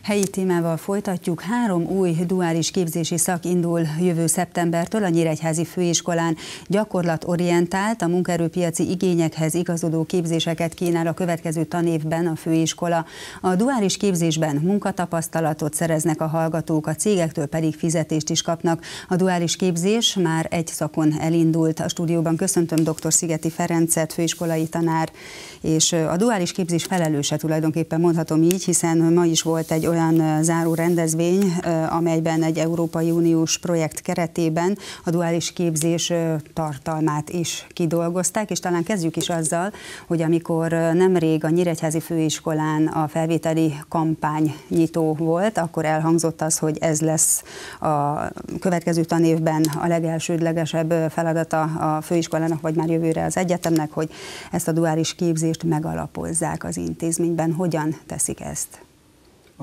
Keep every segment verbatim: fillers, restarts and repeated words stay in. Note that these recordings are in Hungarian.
Helyi témával folytatjuk. Három új duális képzési szak indul jövő szeptembertől a Nyíregyházi Főiskolán. Gyakorlatorientált, a munkaerőpiaci igényekhez igazodó képzéseket kínál a következő tanévben a főiskola. A duális képzésben munkatapasztalatot szereznek a hallgatók, a cégektől pedig fizetést is kapnak. A duális képzés már egy szakon elindult. A stúdióban köszöntöm dr. Szigeti Ferencet, főiskolai tanár, és a duális képzés felelőse, tulajdonképpen mondhatom így, hiszen ma is volt egy olyan záró rendezvény, amelyben egy Európai Uniós projekt keretében a duális képzés tartalmát is kidolgozták, és talán kezdjük is azzal, hogy amikor nemrég a Nyíregyházi Főiskolán a felvételi kampány nyitó volt, akkor elhangzott az, hogy ez lesz a következő tanévben a legelsődlegesebb feladata a főiskolának, vagy már jövőre az egyetemnek, hogy ezt a duális képzést megalapozzák az intézményben. Hogyan teszik ezt? A,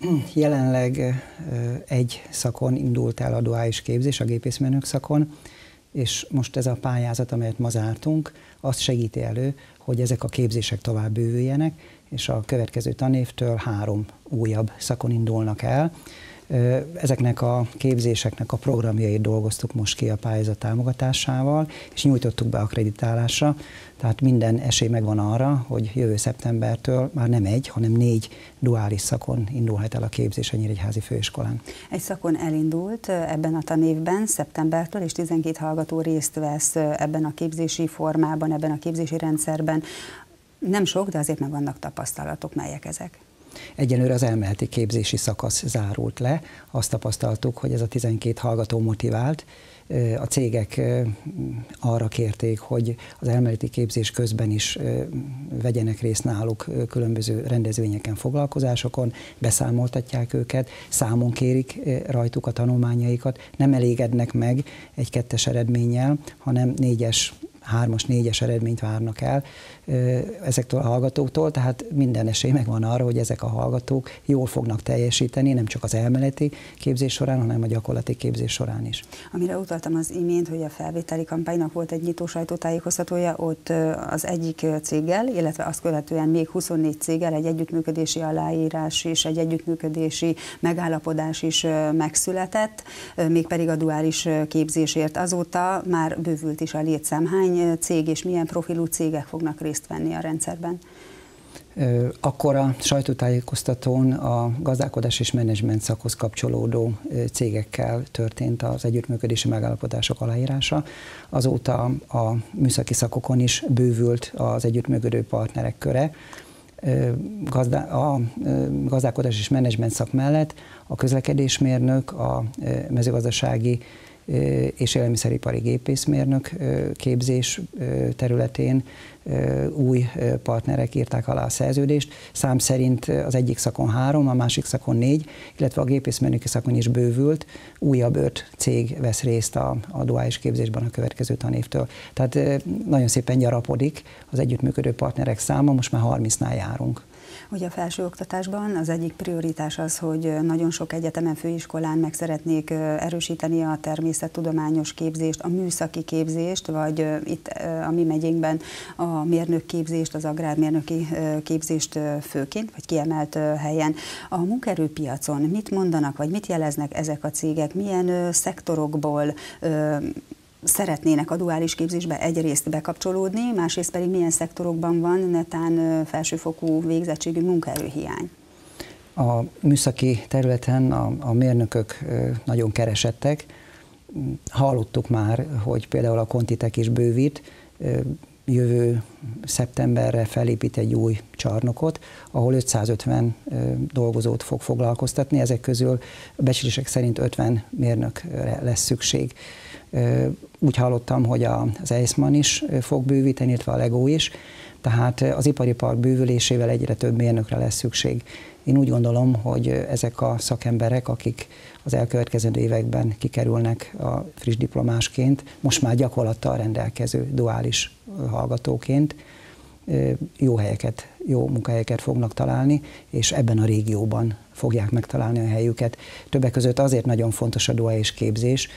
jelenleg egy szakon indult el a duális képzés, a gépészmérnök szakon, és most ez a pályázat, amelyet ma zártunk, azt segíti elő, hogy ezek a képzések tovább bővüljenek, és a következő tanévtől három újabb szakon indulnak el. Ezeknek a képzéseknek a programjait dolgoztuk most ki a pályázat támogatásával, és nyújtottuk be akkreditálásra, tehát minden esély megvan arra, hogy jövő szeptembertől már nem egy, hanem négy duális szakon indulhat el a képzés a Nyíregyházi Főiskolán. Egy szakon elindult ebben a tanévben, szeptembertől, és tizenkét hallgató részt vesz ebben a képzési formában, ebben a képzési rendszerben. Nem sok, de azért meg vannak tapasztalatok, melyek ezek? Egyelőre az elméleti képzési szakasz zárult le. Azt tapasztaltuk, hogy ez a tizenkét hallgató motivált. A cégek arra kérték, hogy az elméleti képzés közben is vegyenek részt náluk különböző rendezvényeken, foglalkozásokon, beszámoltatják őket, számon kérik rajtuk a tanulmányaikat, nem elégednek meg egy kettes eredménnyel, hanem négyes, hármas, négyes eredményt várnak el ezektől a hallgatóktól, tehát minden esély megvan arra, hogy ezek a hallgatók jól fognak teljesíteni, nem csak az elméleti képzés során, hanem a gyakorlati képzés során is. Amire utaltam az imént, hogy a felvételi kampánynak volt egy nyitó sajtótájékoztatója, ott az egyik céggel, illetve azt követően még huszonnégy céggel egy együttműködési aláírás és egy együttműködési megállapodás is megszületett, mégpedig a duális képzésért. Azóta már bővült is a létszám. Hány cég és milyen profilú cégek fognak részt venni a rendszerben? Akkor a sajtótájékoztatón a gazdálkodás és menedzsment szakhoz kapcsolódó cégekkel történt az együttműködési megállapodások aláírása. Azóta a műszaki szakokon is bővült az együttműködő partnerek köre. A gazdálkodás és menedzsment szak mellett a közlekedésmérnök, a mezőgazdasági és élelmiszeripari gépészmérnök képzés területén új partnerek írták alá a szerződést. Szám szerint az egyik szakon három, a másik szakon négy, illetve a gépészmérnöki szakon is bővült. Újabb öt cég vesz részt a, a duális képzésben a következő tanévtől. Tehát nagyon szépen gyarapodik az együttműködő partnerek száma, most már harmincnál járunk. Ugye a felsőoktatásban az egyik prioritás az, hogy nagyon sok egyetemen, főiskolán meg szeretnék erősíteni a természettudományos képzést, a műszaki képzést, vagy itt a mi megyénkben a mérnökképzést, az agrármérnöki képzést főként, vagy kiemelt helyen. A munkaerőpiacon mit mondanak, vagy mit jeleznek ezek a cégek, milyen szektorokból szeretnének a duális képzésbe egyrészt bekapcsolódni, másrészt pedig milyen szektorokban van netán felsőfokú végzettségű munkaerőhiány? A műszaki területen a, a mérnökök nagyon keresettek. Hallottuk már, hogy például a Contitek is bővít, jövő szeptemberre felépít egy új csarnokot, ahol ötszázötven dolgozót fog foglalkoztatni, ezek közül a becslések szerint ötven mérnökre lesz szükség. Úgy hallottam, hogy az Eisman is fog bővíteni, illetve a Lego is, tehát az ipari park bővülésével egyre több mérnökre lesz szükség. Én úgy gondolom, hogy ezek a szakemberek, akik az elkövetkező években kikerülnek a friss diplomásként, most már gyakorlattal rendelkező duális hallgatóként jó helyeket, jó munkahelyeket fognak találni, és ebben a régióban fogják megtalálni a helyüket. Többek között azért nagyon fontos a duális képzés,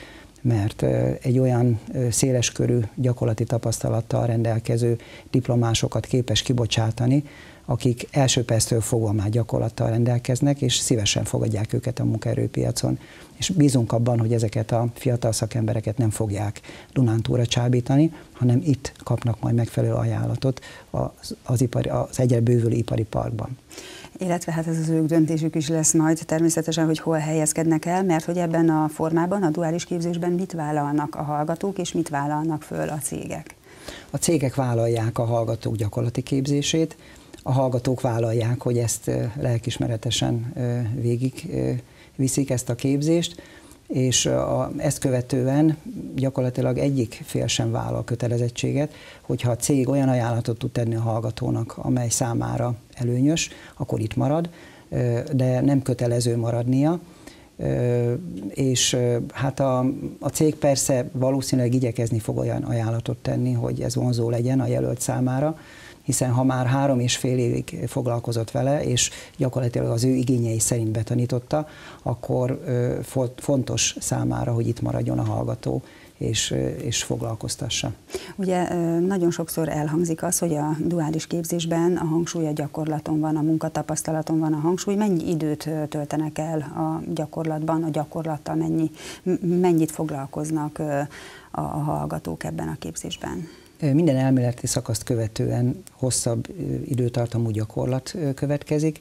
mert egy olyan széleskörű gyakorlati tapasztalattal rendelkező diplomásokat képes kibocsátani, akik első perctől fogva már gyakorlattal rendelkeznek, és szívesen fogadják őket a munkaerőpiacon. És bízunk abban, hogy ezeket a fiatal szakembereket nem fogják Dunántúlra csábítani, hanem itt kapnak majd megfelelő ajánlatot az, az, ipari, az egyre bővülő ipari parkban. Illetve hát ez az ők döntésük is lesz majd természetesen, hogy hol helyezkednek el, mert hogy ebben a formában, a duális képzésben mit vállalnak a hallgatók, és mit vállalnak föl a cégek? A cégek vállalják a hallgatók gyakorlati képzését, a hallgatók vállalják, hogy ezt lelkismeretesen végig viszik ezt a képzést, és a, ezt követően gyakorlatilag egyik fél sem vállal kötelezettséget, hogyha a cég olyan ajánlatot tud tenni a hallgatónak, amely számára előnyös, akkor itt marad, de nem kötelező maradnia. És hát a, a cég persze valószínűleg igyekezni fog olyan ajánlatot tenni, hogy ez vonzó legyen a jelölt számára, hiszen ha már három és fél évig foglalkozott vele, és gyakorlatilag az ő igényei szerint betanította, akkor fontos számára, hogy itt maradjon a hallgató, és, és foglalkoztassa. Ugye nagyon sokszor elhangzik az, hogy a duális képzésben a hangsúly a gyakorlaton van, a munkatapasztalaton van a hangsúly. Mennyi időt töltenek el a gyakorlatban, a gyakorlattal mennyi, mennyit foglalkoznak a hallgatók ebben a képzésben? Minden elméleti szakaszt követően hosszabb időtartamú gyakorlat következik.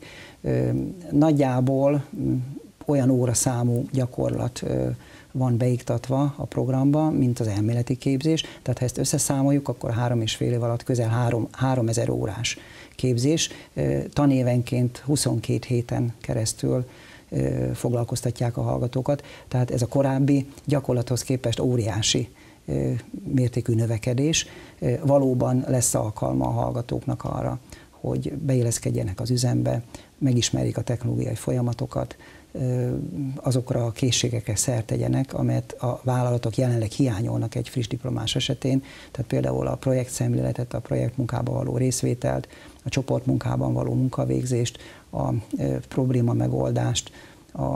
Nagyjából olyan óraszámú gyakorlat van beiktatva a programba, mint az elméleti képzés. Tehát ha ezt összeszámoljuk, akkor három és fél év alatt közel három, háromezer órás képzés. Tanévenként huszonkét héten keresztül foglalkoztatják a hallgatókat. Tehát ez a korábbi gyakorlathoz képest óriási mértékű növekedés. Valóban lesz alkalma a hallgatóknak arra, hogy beilleszkedjenek az üzembe, megismerjék a technológiai folyamatokat, azokra a készségekre szert tegyenek, amelyet a vállalatok jelenleg hiányolnak egy friss diplomás esetén, tehát például a projektszemléletet, a projektmunkában való részvételt, a csoportmunkában való munkavégzést, a probléma megoldást, a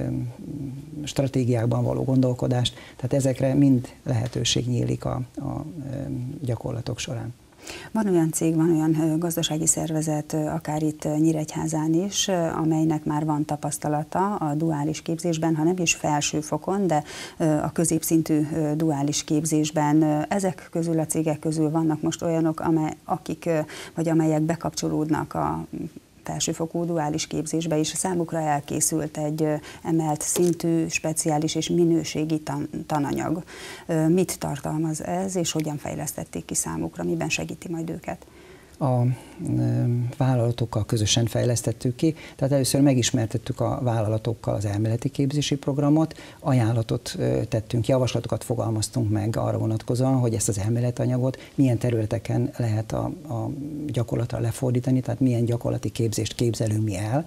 stratégiákban való gondolkodást, tehát ezekre mind lehetőség nyílik a, a gyakorlatok során. Van olyan cég, van olyan gazdasági szervezet, akár itt Nyíregyházán is, amelynek már van tapasztalata a duális képzésben, ha nem is felsőfokon, de a középszintű duális képzésben. Ezek közül a cégek közül vannak most olyanok, amely, akik, vagy amelyek bekapcsolódnak a felsőfokú duális képzésbe is, számukra elkészült egy emelt szintű, speciális és minőségi tan tananyag. Mit tartalmaz ez, és hogyan fejlesztették ki számukra, miben segíti majd őket? A vállalatokkal közösen fejlesztettük ki, tehát először megismertettük a vállalatokkal az elméleti képzési programot, ajánlatot tettünk, javaslatokat fogalmaztunk meg arra vonatkozóan, hogy ezt az elméletanyagot milyen területeken lehet a, a gyakorlatra lefordítani, tehát milyen gyakorlati képzést képzelünk mi el.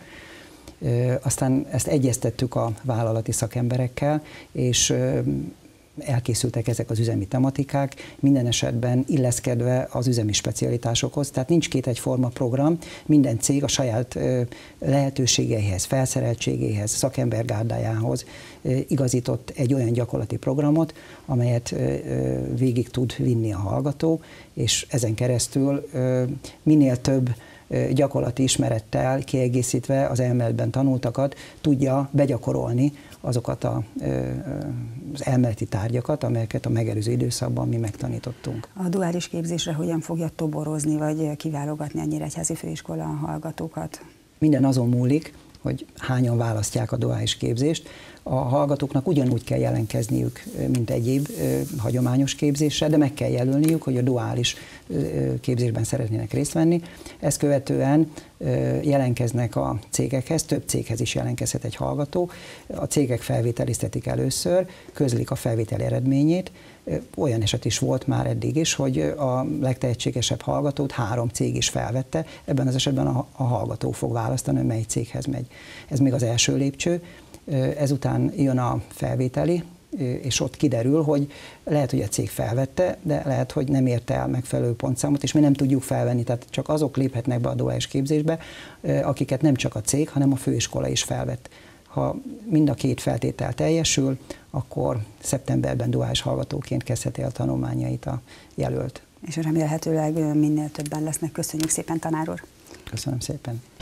Aztán ezt egyeztettük a vállalati szakemberekkel, és elkészültek ezek az üzemi tematikák, minden esetben illeszkedve az üzemi specialitásokhoz, tehát nincs két egyforma program, minden cég a saját lehetőségeihez, felszereltségéhez, szakembergárdájához igazított egy olyan gyakorlati programot, amelyet végig tud vinni a hallgató, és ezen keresztül minél több gyakorlati ismerettel kiegészítve az elméletben tanultakat tudja begyakorolni azokat a, az elméleti tárgyakat, amelyeket a megelőző időszakban mi megtanítottunk. A duális képzésre hogyan fogja toborozni, vagy kiválogatni a Nyíregyházi Főiskola a hallgatókat? Minden azon múlik, hogy hányan választják a duális képzést. A hallgatóknak ugyanúgy kell jelentkezniük, mint egyéb hagyományos képzésre, de meg kell jelölniük, hogy a duális képzésben szeretnének részt venni. Ezt követően jelentkeznek a cégekhez, több céghez is jelentkezhet egy hallgató. A cégek felvételiztetik először, közlik a felvételi eredményét. Olyan eset is volt már eddig is, hogy a legtehetségesebb hallgatót három cég is felvette, ebben az esetben a, a hallgató fog választani, hogy mely céghez megy. Ez még az első lépcső. Ezután jön a felvételi, és ott kiderül, hogy lehet, hogy a cég felvette, de lehet, hogy nem érte el megfelelő pontszámot, és mi nem tudjuk felvenni, tehát csak azok léphetnek be a duális képzésbe, akiket nem csak a cég, hanem a főiskola is felvett. Ha mind a két feltétel teljesül, akkor szeptemberben duális hallgatóként kezdheti el tanulmányait a jelölt. És remélhetőleg minél többen lesznek. Köszönjük szépen, tanár úr! Köszönöm szépen!